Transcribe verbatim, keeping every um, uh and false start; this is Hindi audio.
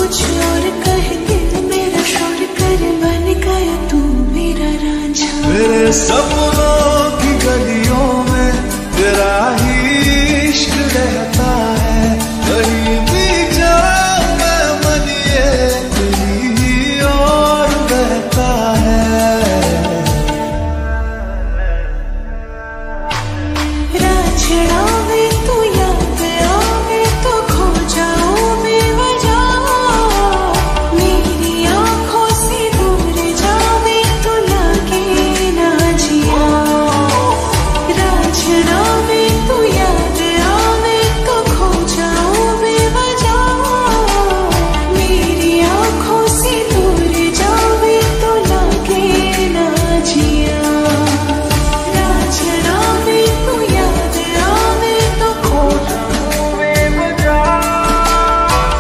कुछ और कह दिल मेरा शोर कर बन गया तू मेरा रांझा। तेरे सपनों